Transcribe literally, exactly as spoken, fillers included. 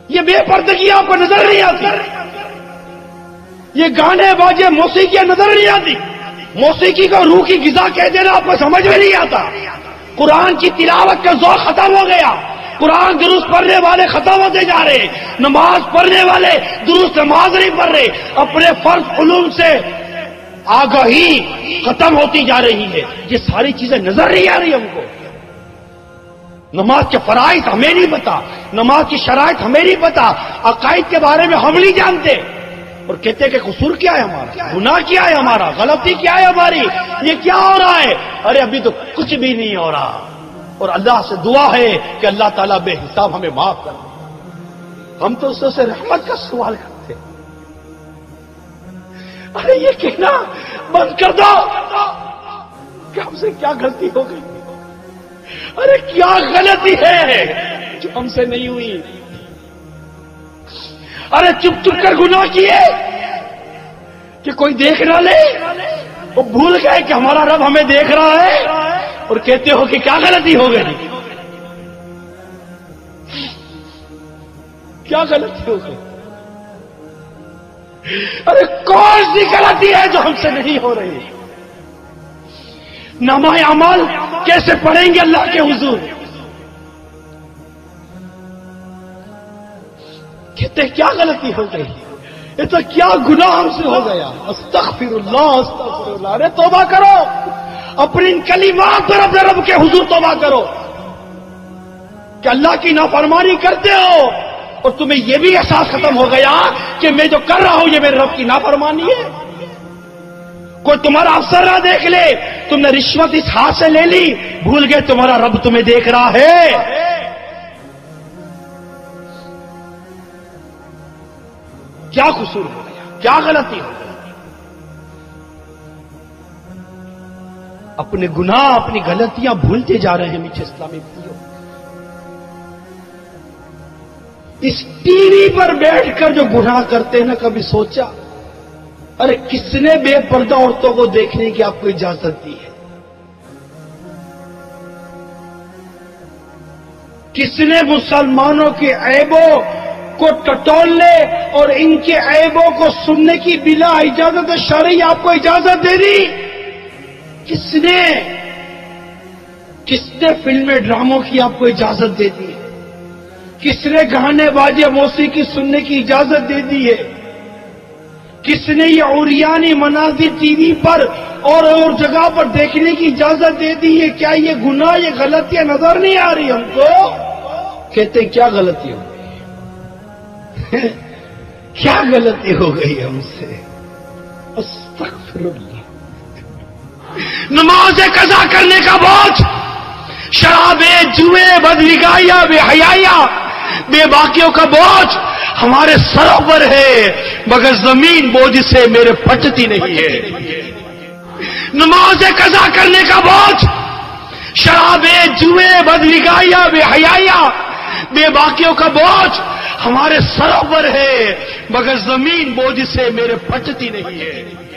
یہ بے پردگی آپ کو نظر نہیں آتی، یہ گانے باجے موسیقیاں نظر نہیں آتی، موسیقی کو روح کی غذا کہہ دینا آپ کو سمجھ میں نہیں آتا، قرآن کی تلاوت کا ذوق ختم ہو گیا، قرآن درست پڑھنے والے ختم ہوتے جا رہے، نماز پڑھنے والے درست نماز نہیں پڑھ رہے، اپنے فرض علوم سے آگاہی ختم ہوتی جا رہی ہے، یہ ساری چیزیں نظر نہیں آ رہی ہم کو۔ نماز کے فرائض ہمیں نہیں پتا، نماز کی شرائط ہمیں نہیں پتا، عقائد کے بارے میں ہم نہیں جانتے، اور کہتے ہیں کہ قصور کیا ہے ہمارا، گناہ کیا ہے ہمارا، غلطی کیا ہے ہماری، یہ کیا ہو رہا ہے؟ ارے ابھی تو کچھ بھی نہیں ہو رہا، اور اللہ سے دعا ہے کہ اللہ تعالیٰ بے حساب ہمیں معاف کر دے۔ ہم تو اس سے رحمت کا سوال کرتے ہیں، ارے یہ کہنا بند کر دو کہ ہم سے کیا غلطی ہو گئی، ارے کیا غلطی ہے جو ہم سے نہیں ہوئی، ارے چپ چپ کر گناہ کیے کہ کوئی دیکھ نہ لے، وہ بھول گئے کہ ہمارا رب ہمیں دیکھ رہا ہے، اور کہتے ہو کہ کیا غلطی ہو گئی، کیا غلطی ہو گئی، ارے کون سی غلطی ہے جو ہم سے نہیں ہو رہی؟ نامہ اعمال کیسے پڑھیں گے اللہ کے حضور؟ کہتے کیا غلطی ہو گئی، یہ تو کیا گناہ ہم سے ہو گیا، استغفر اللہ استغفر اللہ، ارے توبہ کرو، اپنی ان کلمات پر اپنے رب کے حضور توبہ کرو کہ اللہ کی نافرمانی کرتے ہو، اور تمہیں یہ بھی احساس ختم ہو گیا کہ میں جو کر رہا ہوں یہ میرے رب کی نافرمانی ہے۔ کوئی تمہارا افسر نہ دیکھ لے، تم نے رشوت اس ہاتھ سے لے لی، بھول گئے تمہارا رب تمہیں دیکھ رہا ہے۔ کیا قصور ہو گیا، کیا غلطی ہو گئی؟ اپنے گناہ اپنی غلطیاں بھولتے جا رہے ہیں میٹھے اسلامی بھائیوں۔ اس ٹی وی پر بیٹھ کر جو گناہ کرتے ہیں نا، کبھی سوچا ارے کس نے بے پردہ عورتوں کو دیکھنے کی آپ کو اجازت دی ہے؟ کس نے مسلمانوں کے عیبوں کو ٹٹولنے اور ان کے عیبوں کو سننے کی بلا اجازت شرعی آپ کو اجازت دے دی؟ کس نے کس نے فلمیں ڈراموں کی آپ کو اجازت دے دی ہے؟ کس نے گانے باجے موسیقی سننے کی اجازت دے دی ہے؟ کس نے یہ عریانی مناظر ٹی وی پر اور اور جگہ پر دیکھنے کی اجازت دے دی ہے؟ کیا یہ گناہ یہ غلطیاں نظر نہیں آ رہی ہم کو؟ کہتے ہیں کیا غلطی ہو گئی کیا غلطی ہو گئی ہم سے؟ استغفر اللہ۔ نماز قضا کرنے کا بوجھ، شرابے جوئے بدنگاہیاں بے حیائیاں بے باقیوں کا بوجھ ہمارے سروں پر ہے، مگر زمین بوجھ سے میرے پھٹتی نہیں ہے۔ نماز قضا کرنے کا بوجھ، شرابے جوئے بدنگاہیاں بے حیائیاں بے باقیوں کا بوجھ ہمارے سروں پر ہے، مگر زمین بوجھ سے میرے پھٹتی نہیں ہے۔